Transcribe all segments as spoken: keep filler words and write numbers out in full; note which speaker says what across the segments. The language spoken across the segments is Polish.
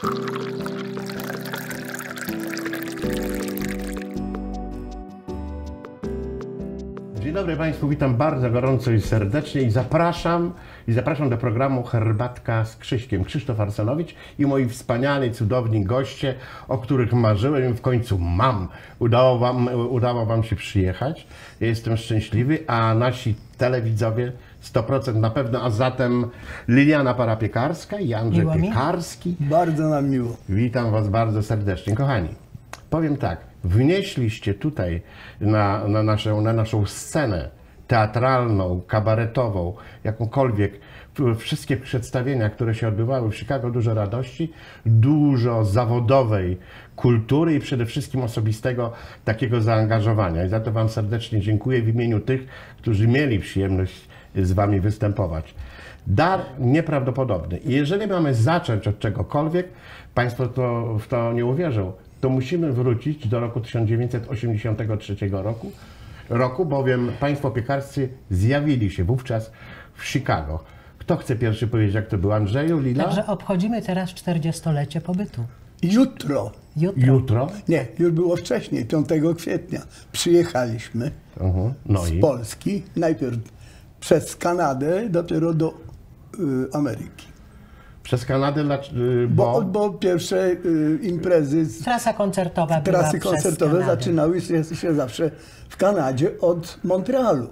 Speaker 1: Dzień dobry Państwu, witam bardzo gorąco i serdecznie i zapraszam, i zapraszam do programu Herbatka z Krzyśkiem. Krzysztof Arsenowicz i moi wspaniali, cudowni goście, o których marzyłem i w końcu mam. Udało wam, udało wam się przyjechać. Ja jestem szczęśliwy, a nasi telewidzowie sto procent na pewno, a zatem Liliana Parapiekarska i Andrzej
Speaker 2: Miło mi.
Speaker 1: Piekarski.
Speaker 3: Bardzo nam miło.
Speaker 1: Witam Was bardzo serdecznie. Kochani, powiem tak, wnieśliście tutaj na, na, naszą, na naszą scenę teatralną, kabaretową, jakąkolwiek, wszystkie przedstawienia, które się odbywały w Chicago, dużo radości, dużo zawodowej kultury i przede wszystkim osobistego takiego zaangażowania. I za to Wam serdecznie dziękuję w imieniu tych, którzy mieli przyjemność z Wami występować. Dar nieprawdopodobny. I jeżeli mamy zacząć od czegokolwiek, Państwo to, w to nie uwierzą, to musimy wrócić do roku tysiąc dziewięćset osiemdziesiątego trzeciego roku, roku, bowiem Państwo piekarscy zjawili się wówczas w Chicago. Kto chce pierwszy powiedzieć, jak to było? Andrzeju, Lila?
Speaker 2: Także obchodzimy teraz czterdziestolecie pobytu.
Speaker 3: Jutro.
Speaker 2: Jutro.
Speaker 1: Jutro?
Speaker 3: Nie, już było wcześniej, piątego kwietnia. Przyjechaliśmy
Speaker 1: Uh-huh. No
Speaker 3: z
Speaker 1: i?
Speaker 3: Polski, najpierw przez Kanadę, dopiero do y, Ameryki.
Speaker 1: Przez Kanadę, y, bo...
Speaker 3: Bo, bo pierwsze y, imprezy, z,
Speaker 2: Trasa koncertowa była
Speaker 3: trasy
Speaker 2: przez
Speaker 3: koncertowe
Speaker 2: Kanadę.
Speaker 3: zaczynały się, się zawsze w Kanadzie od Montrealu.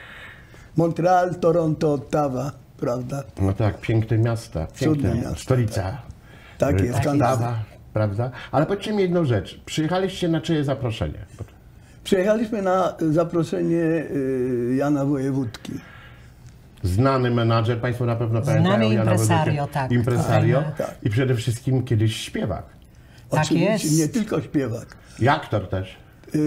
Speaker 3: Montreal, Toronto, Ottawa, prawda?
Speaker 1: No tak, piękne miasta,
Speaker 3: Cudne
Speaker 1: piękne
Speaker 3: miasta,
Speaker 1: stolica.
Speaker 3: Tak jest, Kanada.
Speaker 1: Ottawa, prawda? Ale powiedzcie mi jedną rzecz, przyjechaliście na czyje zaproszenie?
Speaker 3: Przyjechaliśmy na zaproszenie y, Jana Wojewódki.
Speaker 1: Znany menadżer, Państwo na pewno
Speaker 2: Znany
Speaker 1: pamiętają. Jana
Speaker 2: impresario,
Speaker 1: Wojewódkę.
Speaker 2: tak.
Speaker 1: Impresario
Speaker 3: Tak.
Speaker 1: i przede wszystkim kiedyś śpiewak.
Speaker 2: Tak
Speaker 3: Oczywiście
Speaker 2: jest.
Speaker 3: nie tylko śpiewak,
Speaker 1: I aktor też.
Speaker 3: y,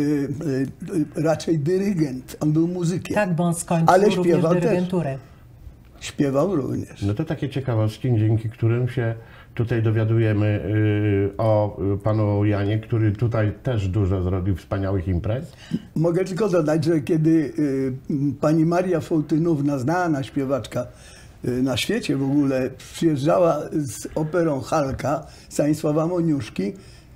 Speaker 3: y, y, raczej dyrygent. On był muzykiem.
Speaker 2: Tak, bo on skończył
Speaker 3: Ale
Speaker 2: również
Speaker 3: śpiewał też.
Speaker 2: dyrygenturę.
Speaker 3: Śpiewał również.
Speaker 1: No to takie ciekawostki, dzięki którym się tutaj dowiadujemy y, o y, panu Janie, który tutaj też dużo zrobił wspaniałych imprez.
Speaker 3: Mogę tylko dodać, że kiedy y, pani Maria Fołtynówna, znana śpiewaczka y, na świecie w ogóle, przyjeżdżała z operą Halka Stanisława Moniuszki,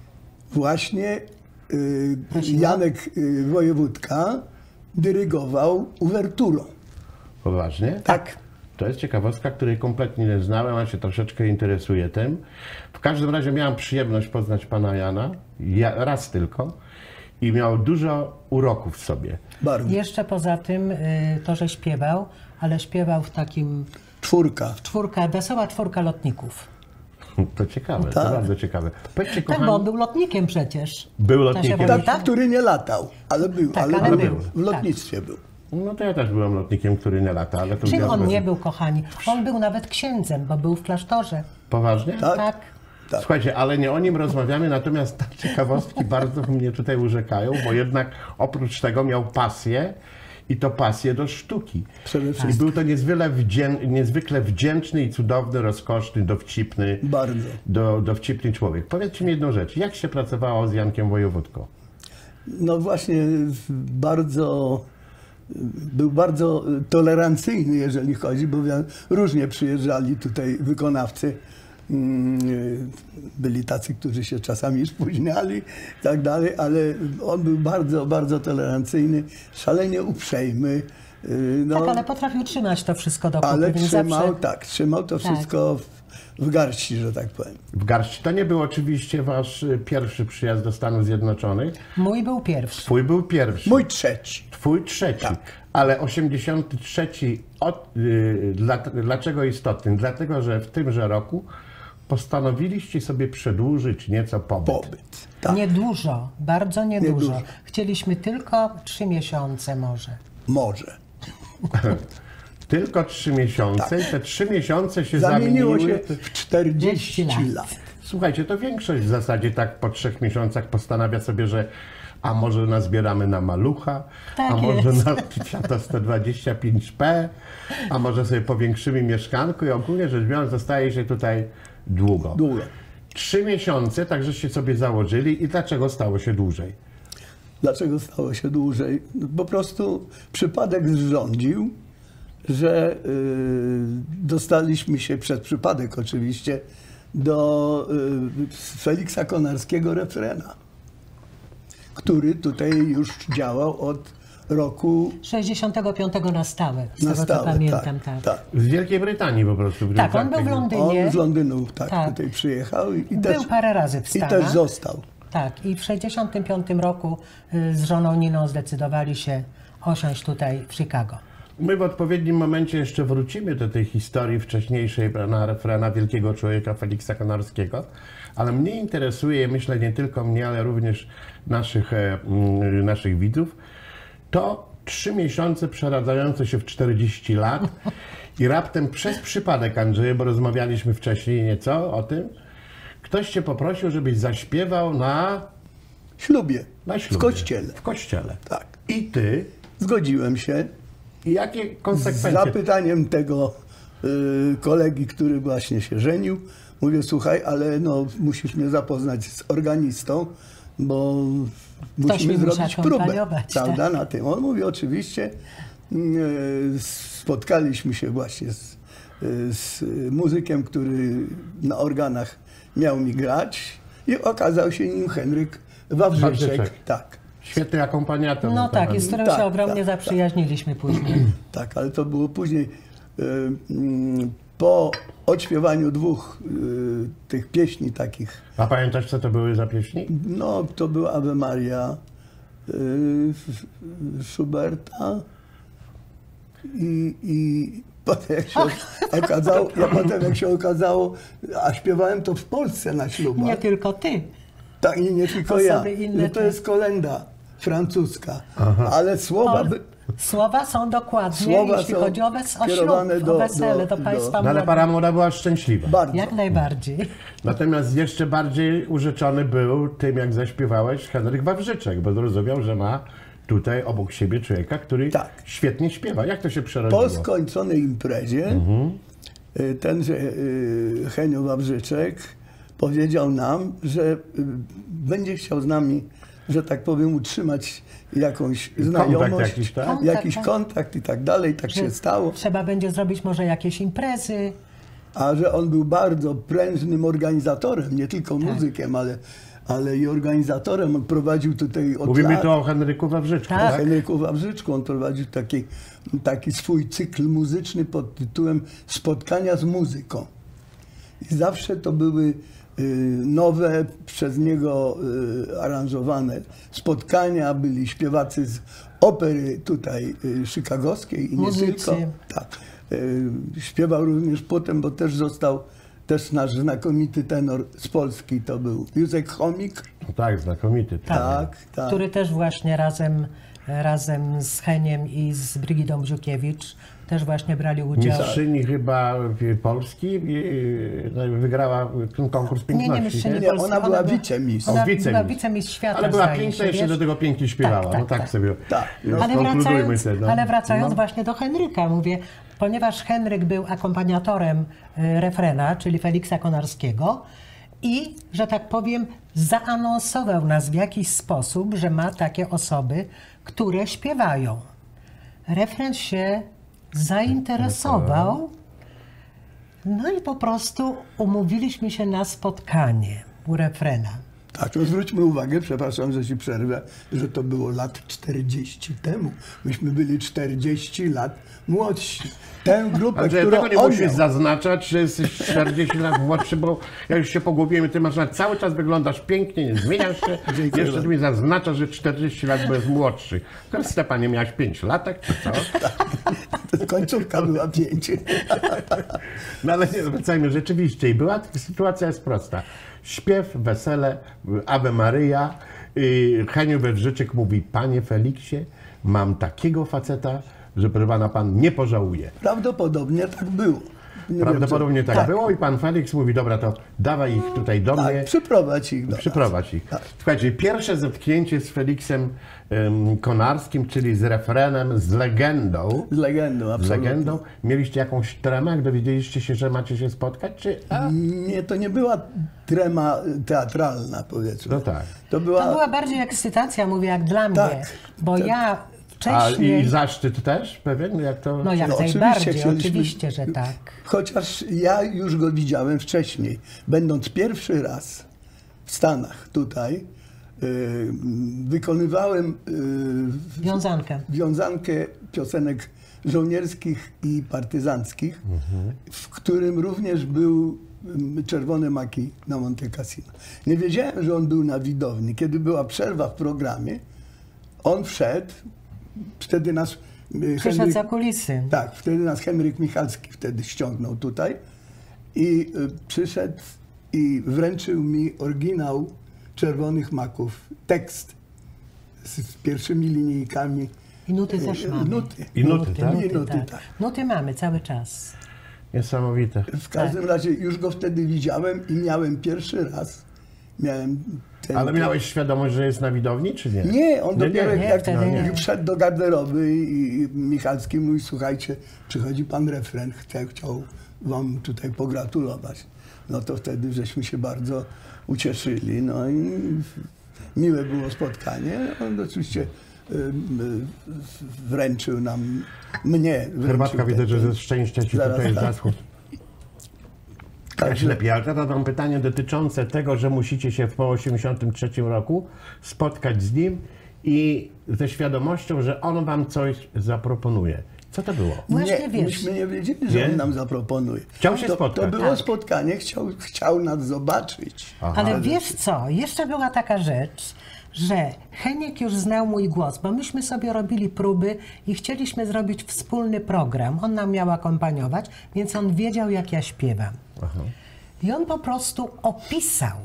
Speaker 3: właśnie y, Janek y, Wojewódka dyrygował uwerturą.
Speaker 1: Poważnie?
Speaker 3: Tak.
Speaker 1: To jest ciekawostka, której kompletnie nie znałem, a się troszeczkę interesuję tym. W każdym razie miałem przyjemność poznać pana Jana, ja, raz tylko, i miał dużo uroków w sobie.
Speaker 3: Bardzo.
Speaker 2: Jeszcze poza tym y, to, że śpiewał, ale śpiewał w takim
Speaker 3: Czwórka.
Speaker 2: czwórka, wesoła czwórka lotników.
Speaker 1: To ciekawe,
Speaker 3: tak.
Speaker 1: to bardzo ciekawe. Powiedzcie,
Speaker 2: Tak,
Speaker 1: kochani,
Speaker 2: bo on był lotnikiem przecież.
Speaker 1: Był
Speaker 2: W
Speaker 1: lotnikiem.
Speaker 2: czasie
Speaker 3: Tak,
Speaker 2: wojny.
Speaker 3: który nie latał, ale był.
Speaker 2: Tak,
Speaker 3: ale,
Speaker 2: ale
Speaker 3: był.
Speaker 2: był.
Speaker 3: W lotnictwie był.
Speaker 1: no to ja też byłem lotnikiem, który nie lata, ale to
Speaker 2: Czym
Speaker 1: związek-
Speaker 2: on nie był, kochani? On był nawet księdzem, bo był w klasztorze.
Speaker 1: Poważnie?
Speaker 3: Tak?
Speaker 2: Tak.
Speaker 3: Tak.
Speaker 1: Słuchajcie, ale nie o nim rozmawiamy, natomiast te ciekawostki bardzo mnie tutaj urzekają, bo jednak oprócz tego miał pasję i to pasję do sztuki.
Speaker 3: Przede
Speaker 1: I
Speaker 3: wszystkim.
Speaker 1: był to niezwykle, wdzię- niezwykle wdzięczny i cudowny, rozkoszny, dowcipny,
Speaker 3: Bardzo.
Speaker 1: do, dowcipny człowiek. Powiedzcie mi jedną rzecz, jak się pracowało z Jankiem Wojewódką?
Speaker 3: No właśnie bardzo, był bardzo tolerancyjny, jeżeli chodzi, bo różnie przyjeżdżali tutaj wykonawcy. Byli tacy, którzy się czasami spóźniali i tak dalej, ale on był bardzo, bardzo tolerancyjny, szalenie uprzejmy. No,
Speaker 2: Tak, ale potrafił trzymać to wszystko do kupy,
Speaker 3: ale
Speaker 2: więc
Speaker 3: trzymał,
Speaker 2: zawsze...
Speaker 3: tak, trzymał to
Speaker 2: Tak.
Speaker 3: wszystko w, w garści, że tak powiem.
Speaker 1: W garści. To nie był oczywiście wasz y, pierwszy przyjazd do Stanów Zjednoczonych.
Speaker 2: Mój był pierwszy.
Speaker 1: Twój był pierwszy.
Speaker 3: Mój trzeci.
Speaker 1: Twój trzeci.
Speaker 3: Tak.
Speaker 1: Ale osiemdziesiąty trzeci, od, y, dla, dlaczego istotny? Dlatego, że w tymże roku postanowiliście sobie przedłużyć nieco pobyt.
Speaker 3: Pobyt. Tak,
Speaker 2: Niedużo, bardzo niedużo.
Speaker 3: Niedużo.
Speaker 2: Chcieliśmy tylko trzy miesiące może.
Speaker 3: może.
Speaker 1: Tylko trzy miesiące i te trzy miesiące się
Speaker 3: Zamieniło
Speaker 1: zamieniły.
Speaker 3: się w czterdzieści
Speaker 2: lat.
Speaker 3: lat.
Speaker 1: Słuchajcie, to większość w zasadzie tak po trzech miesiącach postanawia sobie, że a może nazbieramy na malucha,
Speaker 2: Tak
Speaker 1: a może
Speaker 2: jest.
Speaker 1: na Fiata sto dwadzieścia pięć P, a może sobie powiększymy mieszkanko i ogólnie rzecz biorąc zostaje się tutaj długo.
Speaker 3: Długo.
Speaker 1: Trzy miesiące, tak żeście sobie założyli i dlaczego stało się dłużej?
Speaker 3: Dlaczego stało się dłużej? No, po prostu przypadek zrządził, że y, dostaliśmy się, przez przypadek oczywiście, do y, Feliksa Konarskiego refrena, który tutaj już działał od roku
Speaker 2: sześćdziesiątego piątego na stałe, z
Speaker 3: na
Speaker 2: tego
Speaker 3: stałe.
Speaker 2: co pamiętam.
Speaker 3: Tak,
Speaker 2: Tak,
Speaker 3: tak.
Speaker 1: Z Wielkiej Brytanii po prostu.
Speaker 2: tak on był w Londynie.
Speaker 3: On z Londynu tak,
Speaker 2: Tak.
Speaker 3: tutaj przyjechał i, i
Speaker 2: Był
Speaker 3: też,
Speaker 2: parę razy w
Speaker 3: i
Speaker 2: Stanach.
Speaker 3: też został.
Speaker 2: Tak, i w sześćdziesiątym piątym roku y, z żoną Niną zdecydowali się osiąść tutaj w Chicago.
Speaker 1: My w odpowiednim momencie jeszcze wrócimy do tej historii wcześniejszej na refrena wielkiego człowieka Feliksa Konarskiego, ale mnie interesuje, myślę nie tylko mnie, ale również naszych, e, mm, naszych widzów, to trzy miesiące przeradzające się w czterdzieści lat i raptem przez przypadek, Andrzeju, bo rozmawialiśmy wcześniej nieco o tym, ktoś cię poprosił, żebyś zaśpiewał na,
Speaker 3: Ślubie.
Speaker 1: na ślubie.
Speaker 3: W kościele.
Speaker 1: W kościele.
Speaker 3: Tak.
Speaker 1: I ty,
Speaker 3: Zgodziłem się.
Speaker 1: i jakie
Speaker 3: Z
Speaker 1: konsekwencje?
Speaker 3: zapytaniem tego y, kolegi, który właśnie się żenił, mówię, słuchaj, ale no, musisz mnie zapoznać z organistą, bo musimy
Speaker 2: mi musi
Speaker 3: zrobić próbę,
Speaker 2: akompaniować,
Speaker 3: prawda,
Speaker 2: tak.
Speaker 3: na tym. On mówi, oczywiście, y, spotkaliśmy się właśnie z, y, z muzykiem, który na organach miał mi grać i okazał się nim Henryk Wawrzyczek.
Speaker 1: Wawrzyczek.
Speaker 3: Tak.
Speaker 1: Świetny akompaniator.
Speaker 2: No
Speaker 1: na
Speaker 2: tak,
Speaker 1: temat.
Speaker 2: i z którym
Speaker 3: Tak,
Speaker 2: się ogromnie
Speaker 3: tak,
Speaker 2: zaprzyjaźniliśmy później.
Speaker 3: Tak, ale to było później. y, mm, Po odśpiewaniu dwóch y, tych pieśni takich,
Speaker 1: A pamiętasz, co to były za pieśni?
Speaker 3: no to była Ave Maria y, Schuberta i, i potem jak się okazało, ja potem jak się okazało, a śpiewałem to w Polsce na ślubach.
Speaker 2: Nie tylko ty.
Speaker 3: Tak, i nie tylko
Speaker 2: Osoby
Speaker 3: ja.
Speaker 2: inne
Speaker 3: No to
Speaker 2: też.
Speaker 3: jest kolenda francuska, ale słowa... By,
Speaker 2: Słowa są dokładnie,
Speaker 3: Słowa
Speaker 2: jeśli
Speaker 3: są
Speaker 2: chodzi o, wes- o
Speaker 3: kierowane
Speaker 2: ślub,
Speaker 3: do-
Speaker 2: o wesele, do,
Speaker 3: do-
Speaker 2: państwa
Speaker 1: No ale
Speaker 2: młodych.
Speaker 1: para młoda była szczęśliwa.
Speaker 3: bardzo.
Speaker 2: Jak najbardziej.
Speaker 1: Natomiast jeszcze bardziej urzeczony był tym, jak zaśpiewałeś, Henryk Wawrzyczek, bo zrozumiał, że ma tutaj obok siebie człowieka, który
Speaker 3: Tak.
Speaker 1: świetnie śpiewa. Jak to się przerodziło?
Speaker 3: Po skończonej imprezie y, tenże y, Henio Wawrzyczek powiedział nam, że y, będzie chciał z nami, że tak powiem, utrzymać jakąś znajomość,
Speaker 1: jakiś, tak?
Speaker 2: Kontakt,
Speaker 3: jakiś
Speaker 2: tak.
Speaker 3: kontakt i tak dalej. Tak
Speaker 2: Że
Speaker 3: się stało.
Speaker 2: Trzeba będzie zrobić może jakieś imprezy.
Speaker 3: A że on był bardzo prężnym organizatorem, nie tylko
Speaker 2: Tak.
Speaker 3: muzykiem, ale, ale i organizatorem. On prowadził tutaj od
Speaker 1: Mówimy
Speaker 3: lat...
Speaker 1: tu o Henryku Wawrzyczku,
Speaker 2: Tak.
Speaker 3: O
Speaker 1: tak?
Speaker 3: Henryku Wawrzyczku. On prowadził taki, taki swój cykl muzyczny pod tytułem Spotkania z muzyką. I zawsze to były y, nowe, przez niego y, aranżowane spotkania. Byli śpiewacy z opery tutaj y, chicagowskiej i nie
Speaker 2: Muzycy.
Speaker 3: tylko. Tak. Y, śpiewał również potem, bo też został też nasz znakomity tenor z Polski. To był Józek Chomik.
Speaker 1: No tak, znakomity.
Speaker 3: Tak, tak.
Speaker 2: który też właśnie razem, razem z Heniem i z Brygidą Bziukiewicz też właśnie brali udział.
Speaker 1: Mistrzyni chyba Polski y, no, wygrała ten konkurs
Speaker 2: Nie, nie
Speaker 1: piękności.
Speaker 2: mistrzyni
Speaker 3: Nie,
Speaker 2: Polski.
Speaker 3: ona była wicemistrz.
Speaker 2: Ona
Speaker 1: O, wicemistrz.
Speaker 2: była wicemistrz świata,
Speaker 1: Ale była
Speaker 2: zdaje
Speaker 1: piękna,
Speaker 2: się,
Speaker 1: jeszcze
Speaker 2: wiesz?
Speaker 1: do tego pięknie śpiewała.
Speaker 2: Tak, tak,
Speaker 1: no tak,
Speaker 2: tak.
Speaker 1: sobie
Speaker 3: Tak.
Speaker 1: no,
Speaker 2: Ale
Speaker 1: skonkludujmy
Speaker 2: wracając,
Speaker 1: się, no.
Speaker 2: ale wracając
Speaker 1: No.
Speaker 2: właśnie do Henryka, mówię, ponieważ Henryk był akompaniatorem y, refrena, czyli Feliksa Konarskiego i, że tak powiem, zaanonsował nas w jakiś sposób, że ma takie osoby, które śpiewają. Refren się zainteresował, no i po prostu umówiliśmy się na spotkanie u refrena.
Speaker 3: Tak, no zwróćmy uwagę, przepraszam, że ci przerwę, że to było lat czterdzieści temu. Myśmy byli czterdzieści lat młodsi. Tę grupę,
Speaker 1: Ale
Speaker 3: którą
Speaker 1: tego nie
Speaker 3: on
Speaker 1: musisz
Speaker 3: miał,
Speaker 1: zaznaczać, że jesteś czterdzieści lat młodszy, bo ja już się pogubiłem. Ty masz cały czas wyglądasz pięknie, nie zmieniasz się.
Speaker 3: Dziękuję
Speaker 1: Jeszcze ty mi zaznaczasz, że czterdzieści lat byłeś młodszy. Teraz Stefanie miałeś pięć latek, czy co?
Speaker 3: to końcówka była pięć.
Speaker 1: No ale nie, wracajmy rzeczywiście. I była, sytuacja jest prosta. Śpiew, wesele, Ave Maria. Yy, Henio Wawrzyczek mówi, panie Feliksie, mam takiego faceta, że proszę pana, pan nie pożałuje.
Speaker 3: Prawdopodobnie tak było. Nie
Speaker 1: Prawdopodobnie
Speaker 3: wiem, co-
Speaker 1: tak, było i pan Feliks mówi, dobra, to dawaj ich tutaj do mnie.
Speaker 3: Tak, przyprowadź ich do nas.
Speaker 1: Przyprowadź ich.
Speaker 3: Tak.
Speaker 1: Słuchajcie, pierwsze zetknięcie z Feliksem um, Konarskim, czyli z refrenem, z legendą,
Speaker 3: Z legendą,
Speaker 1: z
Speaker 3: absolutnie.
Speaker 1: legendą, mieliście jakąś tremę, jak dowiedzieliście się, że macie się spotkać, czy... A?
Speaker 3: Nie, to nie była trema teatralna, powiedzmy.
Speaker 1: No tak.
Speaker 3: To była...
Speaker 2: To była bardziej ekscytacja, mówię, jak dla
Speaker 3: Tak.
Speaker 2: mnie, bo
Speaker 3: Tak.
Speaker 2: ja Wcześniej...
Speaker 1: A i zaszczyt też pewien? Jak to...
Speaker 2: No jak
Speaker 3: No, oczywiście
Speaker 2: najbardziej,
Speaker 3: chcieliśmy-
Speaker 2: oczywiście, że tak.
Speaker 3: Chociaż ja już go widziałem wcześniej, będąc pierwszy raz w Stanach tutaj, yy, wykonywałem yy,
Speaker 2: Wiązankę.
Speaker 3: wiązankę piosenek żołnierskich i partyzanckich, w którym również był mm, Czerwone Maki na Monte Cassino. Nie wiedziałem, że on był na widowni. Kiedy była przerwa w programie, on wszedł, wtedy nas y,
Speaker 2: Przyszedł
Speaker 3: Henryk-
Speaker 2: za kulisy.
Speaker 3: tak, wtedy nas Henryk Michalski wtedy ściągnął tutaj i y, przyszedł i wręczył mi oryginał Czerwonych Maków, tekst z, z pierwszymi linijkami.
Speaker 2: I nuty też
Speaker 3: y,
Speaker 2: mamy.
Speaker 3: Nuty.
Speaker 1: I nuty, tak?
Speaker 2: nuty,
Speaker 3: I nuty,
Speaker 2: tak.
Speaker 3: tak.
Speaker 2: Nuty mamy cały czas.
Speaker 1: Niesamowite.
Speaker 3: W każdym razie już go wtedy widziałem i miałem pierwszy raz. Miałem ten,
Speaker 1: Ale miałeś świadomość, że jest na widowni, czy nie?
Speaker 3: Nie, on
Speaker 1: Nie,
Speaker 3: dopiero
Speaker 1: nie,
Speaker 3: jak
Speaker 2: wtedy nie.
Speaker 3: wszedł do garderoby i, i Michalski mówi, słuchajcie, przychodzi pan refren, chciał, chciał wam tutaj pogratulować. No to wtedy żeśmy się bardzo ucieszyli. No i miłe było spotkanie. On oczywiście y, y, wręczył nam, mnie wręczył
Speaker 1: Herbatka
Speaker 3: ten-
Speaker 1: widać, że ze szczęścia ci
Speaker 3: Zaraz,
Speaker 1: tutaj
Speaker 3: tak.
Speaker 1: zaschło. Tak
Speaker 3: Także-
Speaker 1: lepiej, ale teraz mam pytanie dotyczące tego, że musicie się po osiemdziesiątym trzecim roku spotkać z nim i ze świadomością, że on wam coś zaproponuje. Co to było?
Speaker 2: Właśnie
Speaker 3: nie,
Speaker 2: wiesz.
Speaker 3: myśmy nie wiedzieli, że
Speaker 1: Nie?
Speaker 3: on nam zaproponuje.
Speaker 1: Chciał się
Speaker 3: to,
Speaker 1: spotkać.
Speaker 3: To było
Speaker 2: Tak.
Speaker 3: spotkanie, chciał, chciał nas zobaczyć.
Speaker 1: Aha.
Speaker 2: Ale wiesz co, jeszcze była taka rzecz, że Heniek już znał mój głos, bo myśmy sobie robili próby i chcieliśmy zrobić wspólny program. On nam miał akompaniować, więc on wiedział, jak ja śpiewam.
Speaker 1: Aha.
Speaker 2: I on po prostu opisał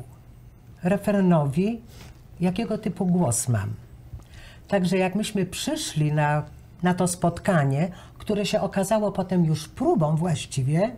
Speaker 2: refrenowi, jakiego typu głos mam. Także jak myśmy przyszli na, na to spotkanie, które się okazało potem już próbą właściwie,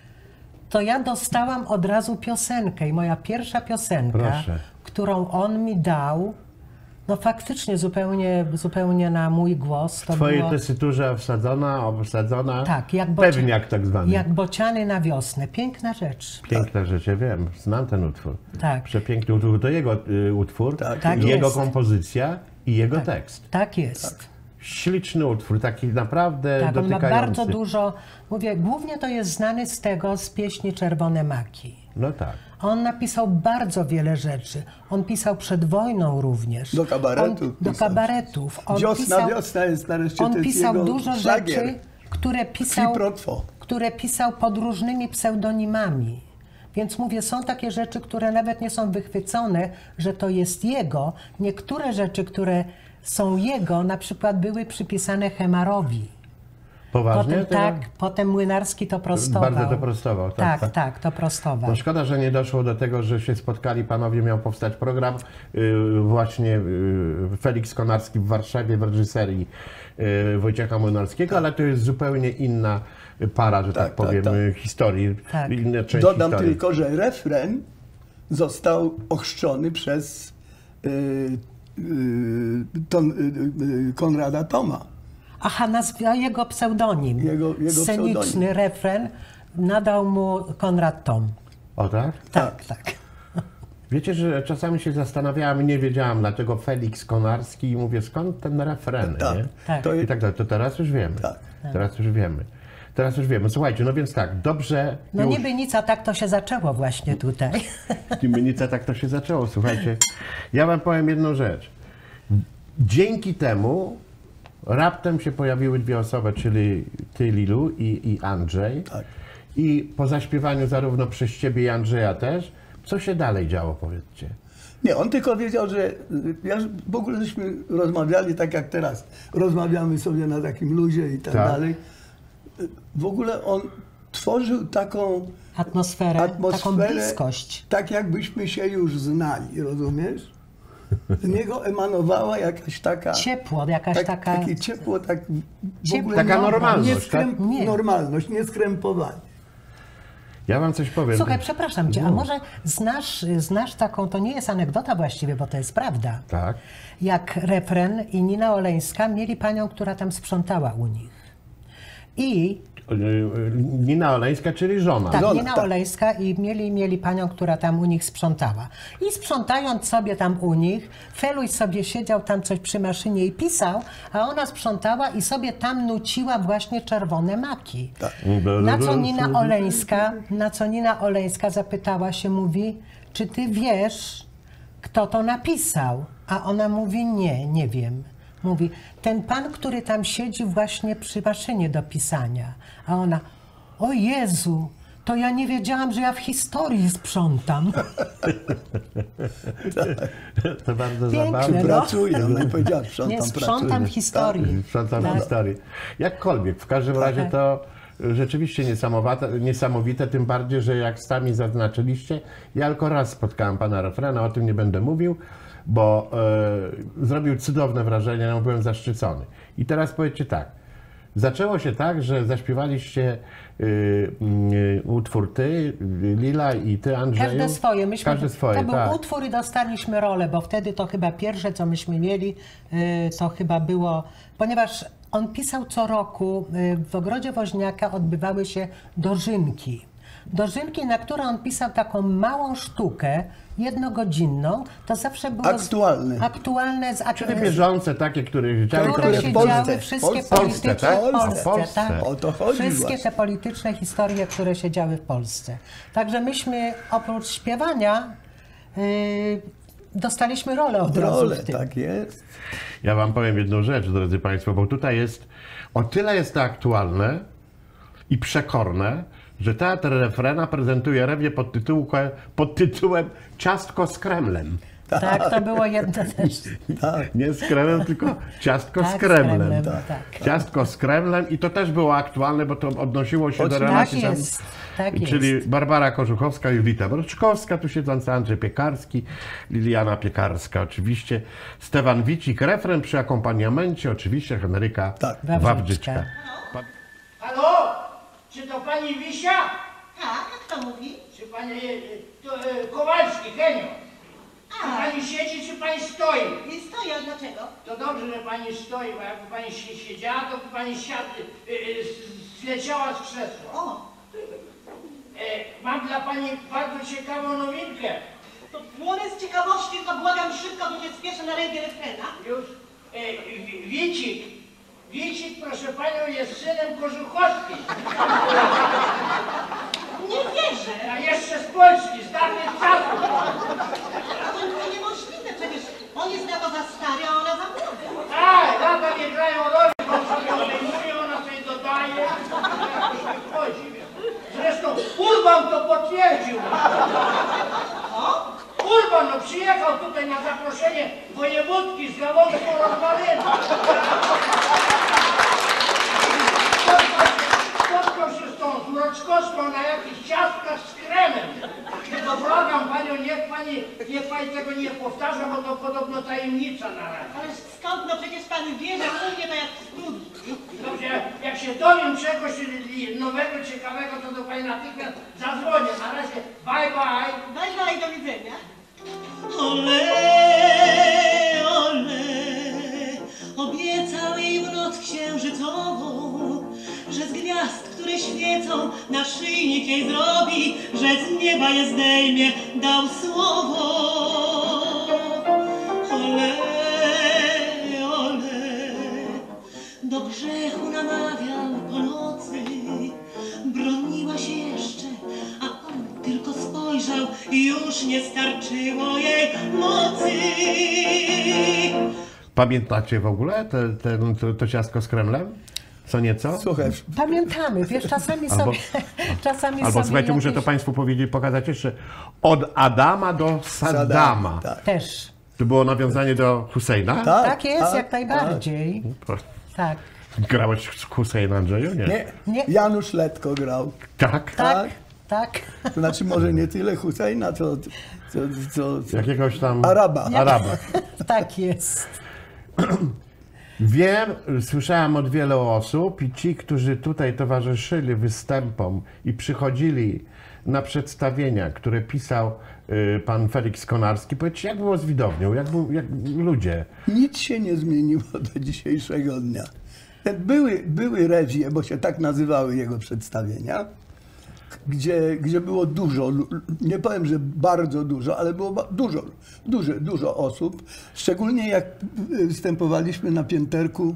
Speaker 2: to ja dostałam od razu piosenkę i moja pierwsza piosenka,
Speaker 1: Proszę.
Speaker 2: którą on mi dał, no faktycznie zupełnie, zupełnie na mój głos.
Speaker 1: W
Speaker 2: To
Speaker 1: twojej
Speaker 2: było,
Speaker 1: tesyturze wsadzona, obsadzona,
Speaker 2: tak, jak, bocia,
Speaker 1: pewniak tak zwany.
Speaker 2: jak bociany na wiosnę. Piękna rzecz.
Speaker 1: Piękna rzecz, ja wiem, znam ten utwór.
Speaker 2: Tak.
Speaker 1: Przepiękny utwór, to jego y, utwór,
Speaker 3: Tak,
Speaker 2: tak
Speaker 1: jego
Speaker 2: jest.
Speaker 1: kompozycja i jego tekst.
Speaker 2: Tak jest.
Speaker 1: Śliczny utwór, taki naprawdę
Speaker 2: Tak, on ma
Speaker 1: dotykający.
Speaker 2: bardzo dużo, mówię, głównie to jest znany z tego, z pieśni Czerwone Maki.
Speaker 1: No tak.
Speaker 2: On napisał bardzo wiele rzeczy. On pisał przed wojną również.
Speaker 3: Do kabaretów
Speaker 2: On, do
Speaker 3: pisał.
Speaker 2: kabaretów. On
Speaker 3: Wiosna,
Speaker 2: pisał,
Speaker 3: wiosna jest nareszcie,
Speaker 2: on
Speaker 3: to jest
Speaker 2: pisał
Speaker 3: jego
Speaker 2: dużo
Speaker 3: szlagier.
Speaker 2: rzeczy, które pisał,
Speaker 3: Protwo.
Speaker 2: które pisał pod różnymi pseudonimami. Więc mówię, są takie rzeczy, które nawet nie są wychwycone, że to jest jego. Niektóre rzeczy, które są jego, na przykład były przypisane Hemarowi.
Speaker 1: Poważnie?
Speaker 2: Potem,
Speaker 1: To
Speaker 2: tak, potem Młynarski to prostował.
Speaker 1: Bardzo to prostował, tak,
Speaker 2: Tak,
Speaker 1: tak.
Speaker 2: tak, to prostował.
Speaker 1: No szkoda, że nie doszło do tego, że się spotkali panowie, miał powstać program yy, właśnie yy, Felix Konarski w Warszawie w reżyserii yy, Wojciecha Młynarskiego, ale to jest zupełnie inna para, że tak,
Speaker 3: Tak,
Speaker 1: powiem,
Speaker 3: tak, tak.
Speaker 1: yy, historii,
Speaker 2: Tak.
Speaker 1: inne części
Speaker 3: Dodam
Speaker 1: historii.
Speaker 3: tylko, że refren został ochrzczony przez y, y, ton, y, y, Konrada Toma.
Speaker 2: Aha, nazwa, jego pseudonim.
Speaker 3: Jego- jego
Speaker 2: Sceniczny
Speaker 3: pseudonim.
Speaker 2: refren nadał mu Konrad Tom.
Speaker 1: O tak?
Speaker 2: Tak, tak.
Speaker 1: Wiecie, że czasami się zastanawiałam i nie wiedziałam, dlaczego Felix Konarski i mówię, skąd ten refren,
Speaker 3: Tak,
Speaker 1: nie?
Speaker 2: tak.
Speaker 3: To
Speaker 1: I
Speaker 3: jest,
Speaker 1: tak dalej. To teraz już wiemy.
Speaker 3: Tak.
Speaker 1: Teraz już wiemy. Teraz już wiemy. Słuchajcie, no więc tak, dobrze
Speaker 2: No
Speaker 1: już...
Speaker 2: niby nic, a tak to się zaczęło właśnie tutaj.
Speaker 1: Tymienice, tak to się zaczęło, słuchajcie. Ja wam powiem jedną rzecz. Dzięki temu raptem się pojawiły dwie osoby, czyli ty, Lilu, i, i Andrzej.
Speaker 3: Tak.
Speaker 1: I po zaśpiewaniu zarówno przez ciebie i Andrzeja też, co się dalej działo, powiedzcie?
Speaker 3: nie, on tylko wiedział, że y, ja, w ogóle żeśmy rozmawiali tak jak teraz. Rozmawiamy sobie na takim luzie i tak,
Speaker 1: Tak.
Speaker 3: dalej. Y, W ogóle on tworzył taką
Speaker 2: Atmosferę,
Speaker 3: atmosferę,
Speaker 2: taką bliskość.
Speaker 3: tak jakbyśmy się już znali, rozumiesz? Z niego emanowała jakaś taka...
Speaker 2: Ciepło, jakaś
Speaker 3: tak,
Speaker 2: taka...
Speaker 3: Takie ciepło, tak w
Speaker 2: Ciepło,
Speaker 3: ogóle
Speaker 1: Taka
Speaker 3: nie-
Speaker 1: normalność,
Speaker 3: nie skręp,
Speaker 2: tak? Nie.
Speaker 3: Normalność, nie skrępowanie.
Speaker 1: Ja wam coś powiem.
Speaker 2: Słuchaj, przepraszam cię,
Speaker 1: No.
Speaker 2: a może znasz, znasz taką, to nie jest anegdota właściwie, bo to jest prawda.
Speaker 1: Tak.
Speaker 2: Jak refren i Nina Oleńska mieli panią, która tam sprzątała u nich. I
Speaker 1: Nina Oleńska, czyli żona.
Speaker 2: Tak,
Speaker 3: Żona,
Speaker 2: Nina
Speaker 3: tak.
Speaker 2: Oleńska i mieli, mieli panią, która tam u nich sprzątała. I sprzątając sobie tam u nich, Feluś sobie siedział tam coś przy maszynie i pisał, a ona sprzątała i sobie tam nuciła właśnie czerwone maki.
Speaker 3: Tak.
Speaker 2: Na co Nina Oleńska, na co Nina Oleńska zapytała się, mówi, czy ty wiesz, kto to napisał? A ona mówi, nie, nie wiem. Mówi, ten pan, który tam siedzi właśnie przy maszynie do pisania. A ona, o Jezu, to ja nie wiedziałam, że ja w historii sprzątam.
Speaker 1: To bardzo
Speaker 2: Piękne,
Speaker 1: zabawne.
Speaker 2: no.
Speaker 3: Pracuję, ona powiedziała, sprzątam,
Speaker 2: Nie, sprzątam
Speaker 3: pracuję.
Speaker 2: historii.
Speaker 1: Sprzątam
Speaker 2: Tak.
Speaker 1: historii. Jakkolwiek, w każdym razie to rzeczywiście niesamowite, niesamowite, tym bardziej, że jak sami zaznaczyliście, ja tylko raz spotkałem pana refrena, o tym nie będę mówił, bo e, zrobił cudowne wrażenie, no, byłem zaszczycony. I teraz powiedzcie tak, zaczęło się tak, że zaśpiewaliście y, y, utwór ty, Lila i ty, Andrzeju.
Speaker 2: Każde swoje. Myśmy,
Speaker 1: Każde swoje,
Speaker 2: to był
Speaker 1: tak.
Speaker 2: utwór i dostaliśmy rolę, bo wtedy to chyba pierwsze, co myśmy mieli, y, to chyba było, ponieważ on pisał co roku, y, w Ogrodzie Woźniaka odbywały się dożynki. Dożynki, na które on pisał taką małą sztukę, jednogodzinną, to zawsze było
Speaker 3: Aktualne.
Speaker 2: Z, aktualne z
Speaker 1: Czyli bieżące takie, które działy,
Speaker 2: które
Speaker 3: które
Speaker 2: się
Speaker 3: w Polsce,
Speaker 2: działy,
Speaker 3: w
Speaker 2: wszystkie
Speaker 3: Polsce.
Speaker 2: polityczne
Speaker 1: Polsce, tak?
Speaker 2: w Polsce,
Speaker 1: W Polsce.
Speaker 2: tak?
Speaker 3: O to chodzi
Speaker 2: Wszystkie
Speaker 3: właśnie.
Speaker 2: te polityczne historie, które się działy w Polsce. Także myśmy oprócz śpiewania yy, dostaliśmy rolę od razu
Speaker 3: Rolę,
Speaker 2: w tym.
Speaker 3: tak jest.
Speaker 1: Ja wam powiem jedną rzecz, drodzy państwo, bo tutaj jest, o tyle jest to aktualne i przekorne, że Teatr Refrena prezentuje rewię pod, tytułkiem, pod tytułem Ciastko z Kremlem.
Speaker 2: Tak, to było jedno też.
Speaker 3: Tak.
Speaker 1: Nie z kremem, tylko ciastko
Speaker 2: Tak,
Speaker 1: z
Speaker 2: z
Speaker 1: Kremlem.
Speaker 2: Kremlem,
Speaker 3: Tak.
Speaker 2: tak.
Speaker 1: Ciastko z Kremlem i to też było aktualne, bo to odnosiło się do
Speaker 3: Oczywiście.
Speaker 1: relacji.
Speaker 2: Tak
Speaker 1: tam-
Speaker 2: jest, tak
Speaker 1: Czyli
Speaker 2: jest.
Speaker 1: Barbara Korzuchowska, Julita Mroczkowska, tu siedząca Andrzej Piekarski, Liliana Piekarska oczywiście, Stefan Wicik, refren przy akompaniamencie oczywiście Henryka
Speaker 3: Tak.
Speaker 2: Wawrzyczka.
Speaker 1: Wawrzyczka.
Speaker 4: Halo? Czy to pani Wisia?
Speaker 5: Tak, jak to mówi?
Speaker 4: Czy pani e, to, e, Kowalski, Henio? Czy
Speaker 5: A,
Speaker 4: pani siedzi, czy pani stoi?
Speaker 5: nie stoję, a dlaczego?
Speaker 4: To dobrze, że pani stoi, bo jakby pani się siedziała, to by pani siad, e, e, s- zleciała z krzesła.
Speaker 5: O,
Speaker 4: E, mam dla pani bardzo ciekawą nowinkę.
Speaker 5: to płonę z ciekawości, tylko błagam szybko, bo się spieszę na rewie refrena.
Speaker 4: Już. E, Wi- Wicik. Wicik, proszę panią, jest synem Korzuchowskiej.
Speaker 5: Nie wierzę.
Speaker 4: A jeszcze z Polski, z dawnych czasów.
Speaker 5: A to, to niemożliwe, przecież on jest na to za stary, a ona za młoda.
Speaker 4: Tak, lata nie grają roli, bo sobie obejmuje, ona sobie dodaje, jakoś wychodzi. Zresztą Urban to potwierdził.
Speaker 5: O,
Speaker 4: Urban no, przyjechał tutaj na zaproszenie wojewódki z gałązką rozmarynu. Spotkał się z tą Mroczkowską na jakichś ciastkach z kremem. Tylko błagam panią, niech pani, niech pani tego nie powtarza, bo to podobno tajemnica na razie.
Speaker 5: ale skąd, no przecież pan wie, że u mnie to jak w studni.
Speaker 4: Dobrze, jak się dowiem czegoś nowego, ciekawego, to do pani natychmiast zadzwonię. Na razie bye bye.
Speaker 5: Daj, daj, do widzenia.
Speaker 6: Ole, ole, obiecał jej w noc księżycową, że z gwiazd, które świecą, naszyjnik jej zrobi, że z nieba je zdejmie, dał słowo. Ole, ole, do grzechu namawiał po nocy, broniła się jeszcze, a on tylko spojrzał i już nie starczyło jej mocy.
Speaker 1: Pamiętacie w ogóle te, te, to, to ciastko z Kremlem? Co nieco?
Speaker 3: Słuchaj,
Speaker 2: Pamiętamy, wiesz, czasami
Speaker 1: Albo-
Speaker 2: sobie... czasami
Speaker 1: Albo
Speaker 2: sobie
Speaker 1: słuchajcie, muszę to
Speaker 2: jakieś-
Speaker 1: Państwu powiedzieć, pokazać jeszcze. Od Adama do Saddama.
Speaker 3: tak.
Speaker 2: Też.
Speaker 1: To było nawiązanie do Husseina?
Speaker 3: Tak,
Speaker 2: Tak jest,
Speaker 3: tak,
Speaker 2: jak najbardziej. Tak.
Speaker 1: Grałeś z Hussein, Andrzeju? Nie.
Speaker 3: Nie,
Speaker 2: Nie.
Speaker 3: Janusz Letko grał.
Speaker 1: Tak?
Speaker 2: Tak, tak.
Speaker 3: To znaczy może nie tyle Husseina, co, co, co, co
Speaker 1: Jakiegoś tam...
Speaker 3: Araba.
Speaker 1: Araba.
Speaker 2: Tak jest.
Speaker 1: Wiem, słyszałem od wielu osób i ci, którzy tutaj towarzyszyli występom i przychodzili na przedstawienia, które pisał y, pan Felix Konarski, powiedzcie, jak było z widownią, jak, był, jak ludzie.
Speaker 3: Nic się nie zmieniło do dzisiejszego dnia. Były, były rewie, bo się tak nazywały jego przedstawienia, gdzie, gdzie było dużo, nie powiem, że bardzo dużo, ale było dużo, dużo, dużo osób. Szczególnie jak występowaliśmy na pięterku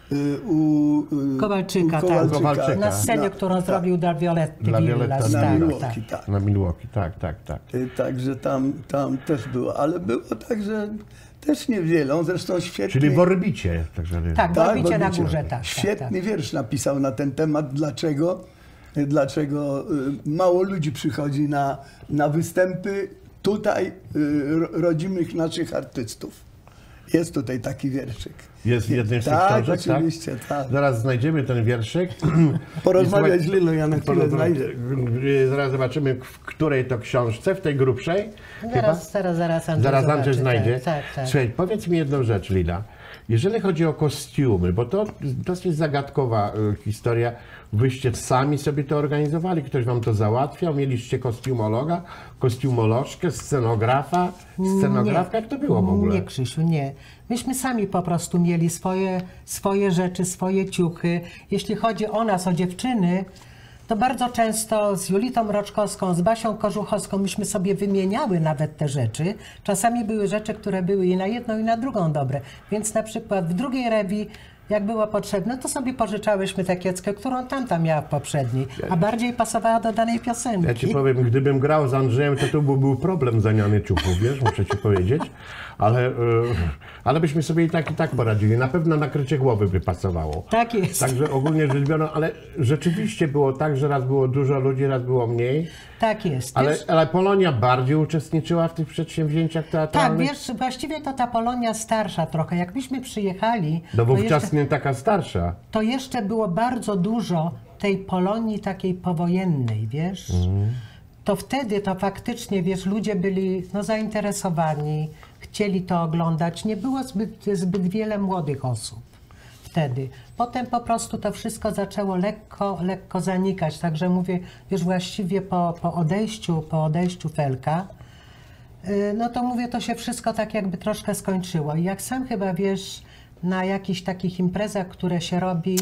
Speaker 3: u
Speaker 2: Kowalczyka,
Speaker 3: u
Speaker 2: tak.
Speaker 1: Kowalczyka.
Speaker 2: Na scenie,
Speaker 3: Na-
Speaker 2: którą
Speaker 3: tak.
Speaker 2: zrobił dla Violetty
Speaker 1: Dla
Speaker 2: Villas.
Speaker 1: Violetty
Speaker 3: Na
Speaker 2: tak,
Speaker 3: Milwaukee,
Speaker 2: tak.
Speaker 3: tak.
Speaker 1: Na Milwaukee, tak, tak, tak.
Speaker 3: Także tam, tam też było, ale było także też niewiele. On zresztą świetnie...
Speaker 1: Czyli w orbicie. Także,
Speaker 2: Tak, w
Speaker 3: Tak,
Speaker 2: orbicie
Speaker 3: w
Speaker 2: na
Speaker 3: orbicie.
Speaker 2: górze, tak.
Speaker 3: Świetny
Speaker 2: tak,
Speaker 3: wiersz napisał na ten temat, dlaczego, dlaczego y, mało ludzi przychodzi na, na występy tutaj y, ro- rodzimych naszych artystów. Jest tutaj taki wierszyk.
Speaker 1: Jest w jednej z tych
Speaker 3: Tak,
Speaker 1: książek, tak?
Speaker 3: oczywiście, tak.
Speaker 1: Zaraz znajdziemy ten wierszyk.
Speaker 3: Porozmawiać
Speaker 1: I
Speaker 3: z Lilą, ja na chwilę
Speaker 1: porozma-
Speaker 3: znajdę.
Speaker 1: Zaraz zobaczymy, w której to książce, w tej grubszej.
Speaker 2: Tak.
Speaker 1: chyba?
Speaker 2: Zaraz, zaraz, zaraz Andrzej
Speaker 1: Zaraz
Speaker 2: zobaczy,
Speaker 1: Andrzej znajdzie.
Speaker 2: Tak, tak, tak.
Speaker 1: Słuchaj, powiedz mi jedną rzecz, Lila. Jeżeli chodzi o kostiumy, bo to dosyć zagadkowa y, historia. Wyście sami sobie to organizowali, ktoś wam to załatwiał, mieliście kostiumologa, kostiumolożkę, scenografa, scenografkę, jak to było w ogóle?
Speaker 2: Nie, Krzysiu, nie. Myśmy sami po prostu mieli swoje, swoje rzeczy, swoje ciuchy. Jeśli chodzi o nas, o dziewczyny, to bardzo często z Julitą Mroczkowską, z Basią Kożuchowską myśmy sobie wymieniały nawet te rzeczy. Czasami były rzeczy, które były i na jedną, i na drugą dobre. Więc na przykład w drugiej rewi, jak było potrzebne, to sobie pożyczałyśmy tę kieckę, którą tamta miała w poprzedniej, a bardziej pasowała do danej piosenki.
Speaker 1: Ja ci powiem, gdybym grał z Andrzejem, to tu byłby problem zamiany ciuchów, wiesz, muszę ci powiedzieć. Ale, y, ale byśmy sobie i tak, i tak poradzili. Na pewno nakrycie głowy by pasowało.
Speaker 2: Tak jest.
Speaker 1: Także ogólnie rzecz biorąc, ale rzeczywiście było tak, że raz było dużo ludzi, raz było mniej.
Speaker 2: Tak jest.
Speaker 1: Ale,
Speaker 2: Wiesz,
Speaker 1: ale Polonia bardziej uczestniczyła w tych przedsięwzięciach
Speaker 2: tak,
Speaker 1: teatralnych?
Speaker 2: wiesz, właściwie to ta Polonia starsza trochę. Jak myśmy przyjechali,
Speaker 1: No
Speaker 2: to
Speaker 1: wówczas
Speaker 2: jeszcze,
Speaker 1: nie taka starsza.
Speaker 2: to jeszcze było bardzo dużo tej Polonii takiej powojennej, wiesz? To wtedy to faktycznie, wiesz, ludzie byli no, zainteresowani, chcieli to oglądać. Nie było zbyt, zbyt wiele młodych osób wtedy. Potem po prostu to wszystko zaczęło lekko, lekko zanikać. Także mówię, wiesz, właściwie po, po odejściu, po odejściu Felka, yy, no to mówię, to się wszystko tak jakby troszkę skończyło. I jak sam chyba wiesz, na jakichś takich imprezach, które się robi,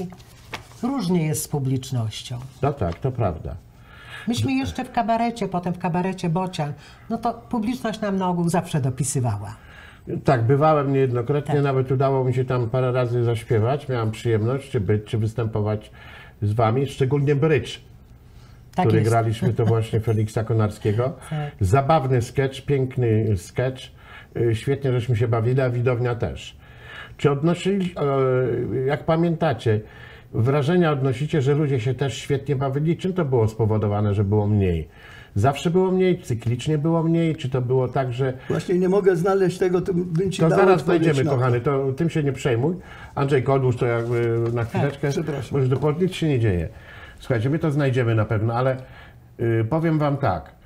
Speaker 2: różnie jest z publicznością.
Speaker 1: No tak, to prawda.
Speaker 2: Myśmy jeszcze w kabarecie, potem w kabarecie Bocian, no to publiczność nam na ogół zawsze dopisywała.
Speaker 1: Tak, bywałem niejednokrotnie,
Speaker 2: Tak.
Speaker 1: nawet udało mi się tam parę razy zaśpiewać. Miałem przyjemność, czy być, czy występować z wami, szczególnie brycz,
Speaker 2: Tak
Speaker 1: który
Speaker 2: jest.
Speaker 1: graliśmy, to właśnie Feliksa Konarskiego.
Speaker 2: Tak.
Speaker 1: Zabawny sketch, piękny sketch, y, świetnie żeśmy się bawili, a widownia też. Czy odnosili, e, jak pamiętacie, wrażenia odnosicie, że ludzie się też świetnie bawili? Czym to było spowodowane, że było mniej? Zawsze było mniej, cyklicznie było mniej, czy to było tak, że...
Speaker 3: Właśnie nie mogę znaleźć tego, to bym ci
Speaker 1: To
Speaker 3: dał
Speaker 1: zaraz
Speaker 3: odpowiedź
Speaker 1: znajdziemy,
Speaker 3: na to.
Speaker 1: kochany, to tym się nie przejmuj. Andrzej, odłóż to jakby na chwileczkę.
Speaker 3: przepraszam.
Speaker 1: Możesz dopowiedzieć, nic się nie dzieje. Słuchajcie, my to znajdziemy na pewno, ale y, powiem wam tak.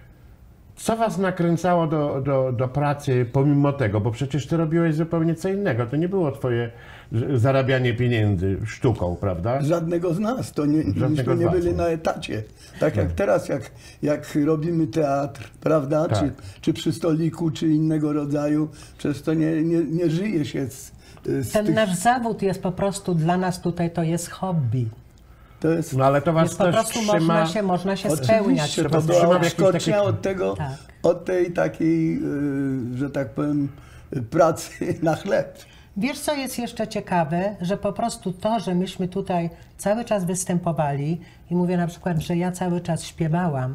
Speaker 1: Co was nakręcało do, do, do pracy pomimo tego? Bo przecież ty robiłeś zupełnie co innego. To nie było twoje z- zarabianie pieniędzy sztuką, prawda?
Speaker 3: Żadnego z nas, to nie,
Speaker 1: Żadnego
Speaker 3: myśmy
Speaker 1: z
Speaker 3: nie
Speaker 1: was,
Speaker 3: byli
Speaker 1: no.
Speaker 3: na etacie. Tak jak teraz, jak, jak robimy teatr, prawda,
Speaker 1: Tak.
Speaker 3: czy, czy przy stoliku, czy innego rodzaju, przez to nie, nie, nie żyje się z, z
Speaker 2: Ten
Speaker 3: tych...
Speaker 2: nasz zawód jest po prostu dla nas tutaj, to jest hobby.
Speaker 3: To jest,
Speaker 1: No ale to was
Speaker 2: Jest po
Speaker 1: też
Speaker 2: prostu
Speaker 1: trzyma...
Speaker 2: można się, można się spełniać.
Speaker 3: oczywiście,
Speaker 1: To
Speaker 3: to
Speaker 1: was
Speaker 3: była
Speaker 1: trzyma w jakiejś
Speaker 3: odskocznia
Speaker 1: takiej-
Speaker 3: od tego,
Speaker 2: Tak.
Speaker 3: od tej takiej, y, że tak powiem, y, pracy na chleb.
Speaker 2: Wiesz, co jest jeszcze ciekawe, że po prostu to, że myśmy tutaj cały czas występowali i mówię na przykład, że ja cały czas śpiewałam.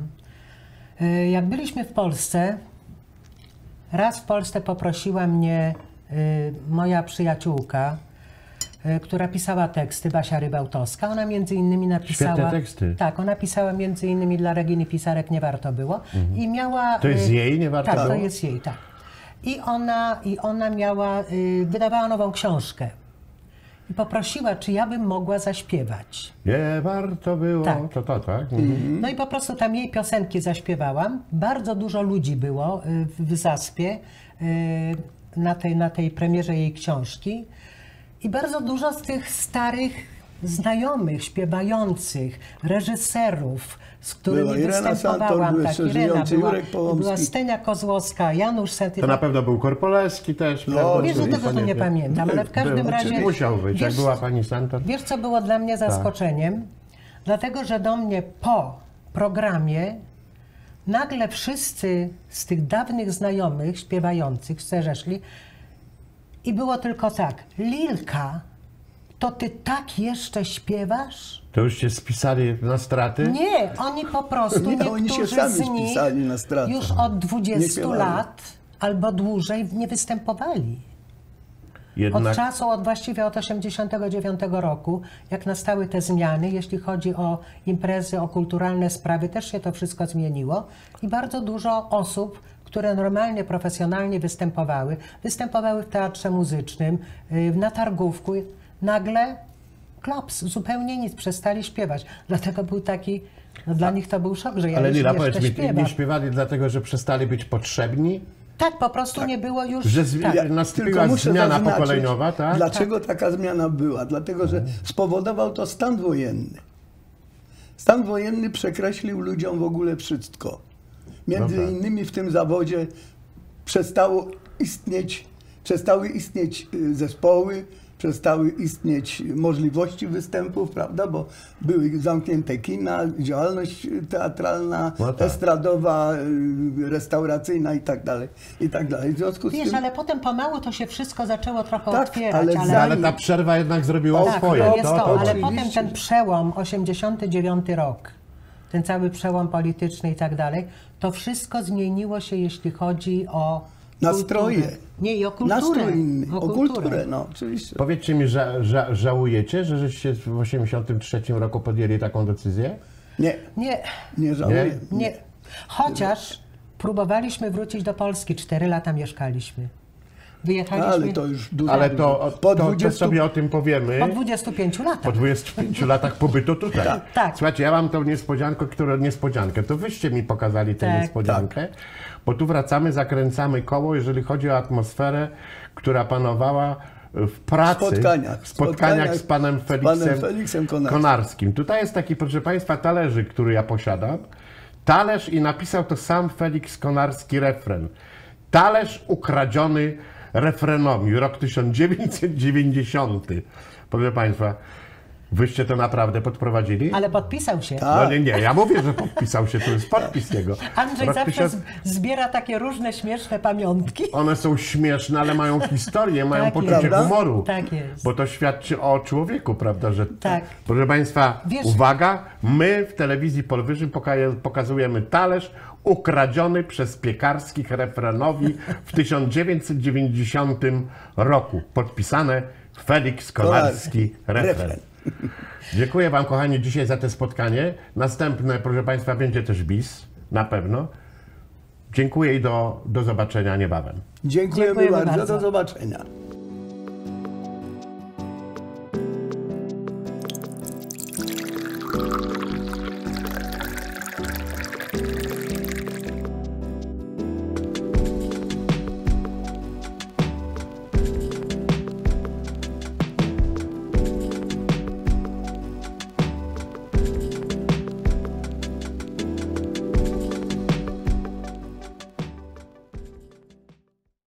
Speaker 2: Y, Jak byliśmy w Polsce, raz w Polsce poprosiła mnie y, moja przyjaciółka, y, która pisała teksty, Basia Rybałtowska. Ona między innymi napisała...
Speaker 1: Świetne teksty.
Speaker 2: Tak, ona pisała między innymi dla Reginy Pisarek Nie warto było. I miała...
Speaker 1: Mhm. To jest
Speaker 2: y,
Speaker 1: jej Nie warto
Speaker 2: tak,
Speaker 1: było?
Speaker 2: to jest jej, tak. I ona, i ona miała, y, wydawała nową książkę. I poprosiła, czy ja bym mogła zaśpiewać.
Speaker 1: Nie warto było.
Speaker 2: Tak.
Speaker 1: To to, tak? Mhm.
Speaker 2: No i po prostu tam jej piosenki zaśpiewałam. Bardzo dużo ludzi było y, w, w Zaspie y, na tej, na tej premierze jej książki. I bardzo dużo z tych starych znajomych, śpiewających, reżyserów, z którymi
Speaker 3: Była Irena
Speaker 2: występowałam.
Speaker 3: Santor, był
Speaker 2: Tak,
Speaker 3: jeszcze
Speaker 2: Irena,
Speaker 3: żyjący
Speaker 2: była,
Speaker 3: Jurek Połomski.
Speaker 2: była Stenia Kozłowska, Janusz Senty.
Speaker 1: To na pewno był Korpolewski też.
Speaker 3: No,
Speaker 1: prawda?
Speaker 2: Wiesz, że tego to nie
Speaker 1: Panie-
Speaker 2: pamiętam, ale w każdym
Speaker 1: Był,
Speaker 2: razie...
Speaker 1: musiał być, jak
Speaker 2: wiesz,
Speaker 1: była pani Santor.
Speaker 2: Wiesz, co było dla mnie zaskoczeniem? Dlatego, że do mnie po programie nagle wszyscy z tych dawnych znajomych śpiewających zeszli i było tylko tak, Lilka, to ty tak jeszcze śpiewasz?
Speaker 1: To już cię spisali na straty?
Speaker 2: Nie, oni po prostu,
Speaker 3: Nie, oni się
Speaker 2: niektórzy
Speaker 3: sami
Speaker 2: z nich
Speaker 3: spisali na stratę.
Speaker 2: już od
Speaker 3: Nie
Speaker 2: dwudziestu
Speaker 3: śpiewali.
Speaker 2: lat albo dłużej nie występowali. Od
Speaker 1: Jednak
Speaker 2: czasu, od właściwie od osiemdziesiątego dziewiątego roku, jak nastały te zmiany, jeśli chodzi o imprezy, o kulturalne sprawy, też się to wszystko zmieniło i bardzo dużo osób, które normalnie, profesjonalnie występowały, występowały w teatrze muzycznym, y, na targówku, nagle klops, zupełnie nic, przestali śpiewać. Dlatego był taki, no dla nich to był szok, że ja
Speaker 1: ale
Speaker 2: już
Speaker 1: Lila,
Speaker 2: jeszcze
Speaker 1: powiedz mi,
Speaker 2: śpiewam.
Speaker 1: nie śpiewali dlatego, że przestali być potrzebni?
Speaker 2: Tak, po prostu nie było już...
Speaker 1: Że z-
Speaker 2: tak.
Speaker 1: ja-
Speaker 3: Tylko
Speaker 1: nastąpiła
Speaker 3: muszę
Speaker 1: zmiana
Speaker 3: zaznaczyć,
Speaker 1: pokoleniowa, tak?
Speaker 3: Dlaczego taka zmiana była? Dlatego, że spowodował to stan wojenny. Stan wojenny przekreślił ludziom w ogóle wszystko. Między
Speaker 1: No tak.
Speaker 3: innymi w tym zawodzie przestało istnieć, przestały istnieć y, zespoły, przestały istnieć możliwości występów, prawda? Bo były zamknięte kina, działalność teatralna,
Speaker 1: No tak.
Speaker 3: estradowa, y, restauracyjna i tak dalej, i tak dalej. W związku z
Speaker 2: Wiesz,
Speaker 3: tym...
Speaker 2: ale potem pomału to się wszystko zaczęło trochę
Speaker 3: Tak,
Speaker 2: otwierać,
Speaker 3: ale
Speaker 2: ale...
Speaker 3: za-
Speaker 1: Ale ta przerwa jednak zrobiła
Speaker 2: Tak,
Speaker 1: swoje.
Speaker 2: to jest to, ale
Speaker 3: oczywiście.
Speaker 2: potem ten przełom, osiemdziesiąty dziewiąty rok, ten cały przełom polityczny i tak dalej, to wszystko zmieniło się, jeśli chodzi o
Speaker 3: Nastroje.
Speaker 2: kulturę. Nie, i o kulturę.
Speaker 3: Nastrój inny, o kulturę, no oczywiście.
Speaker 1: Powiedzcie mi, ża ża żałujecie, że żeście w osiemdziesiątym trzecim roku podjęli taką decyzję?
Speaker 3: Nie,
Speaker 2: Nie,
Speaker 3: nie żałuję.
Speaker 2: nie. Chociaż próbowaliśmy wrócić do Polski, cztery lata mieszkaliśmy. Wyjechaliśmy
Speaker 3: Ale to już dużo.
Speaker 1: Ale to,
Speaker 3: po
Speaker 1: to, to
Speaker 3: dwudziestu
Speaker 1: sobie o tym powiemy.
Speaker 2: po dwudziestu pięciu latach.
Speaker 1: Po dwudziestu pięciu latach pobytu tutaj.
Speaker 2: tak.
Speaker 1: Słuchajcie, ja mam tą niespodziankę, którą niespodziankę. To wyście mi pokazali tę
Speaker 2: Tak.
Speaker 1: niespodziankę, bo tu wracamy, zakręcamy koło, jeżeli chodzi o atmosferę, która panowała w pracy,
Speaker 3: Spotkaniach.
Speaker 1: w spotkaniach z panem
Speaker 3: z
Speaker 1: Feliksem,
Speaker 3: panem Feliksem Konarskim.
Speaker 1: Konarskim. Tutaj jest taki, proszę państwa, talerzyk, który ja posiadam. Talerz i napisał to sam Feliks Konarski refren. Talerz ukradziony refrenowi, rok tysiąc dziewięćset dziewięćdziesiąty. Proszę państwa, wyście to naprawdę podprowadzili?
Speaker 2: Ale podpisał się.
Speaker 1: No nie, nie, ja mówię, że podpisał się, to jest podpis jego.
Speaker 2: Andrzej
Speaker 1: Rok
Speaker 2: zawsze
Speaker 1: tysiąc-
Speaker 2: z- zbiera takie różne śmieszne pamiątki.
Speaker 1: One są śmieszne, ale mają historię, mają
Speaker 2: Tak
Speaker 1: poczucie
Speaker 3: jest.
Speaker 1: humoru.
Speaker 2: Tak jest.
Speaker 1: Bo to świadczy o człowieku, prawda? Że,
Speaker 2: Tak.
Speaker 1: Proszę państwa,
Speaker 2: Wiesz-
Speaker 1: uwaga, my w telewizji Polwyżyn poka- pokazujemy talerz ukradziony przez Piekarskich refrenowi w tysiąc dziewięćset dziewięćdziesiątym roku. Podpisane Feliks Konarski refren.
Speaker 3: refren.
Speaker 1: Dziękuję wam, kochani, dzisiaj za to spotkanie. Następne, proszę państwa, będzie też bis, na pewno. Dziękuję i do, do zobaczenia niebawem.
Speaker 3: Dziękujemy
Speaker 2: Dziękujemy
Speaker 3: bardzo.
Speaker 2: bardzo.
Speaker 3: Do zobaczenia.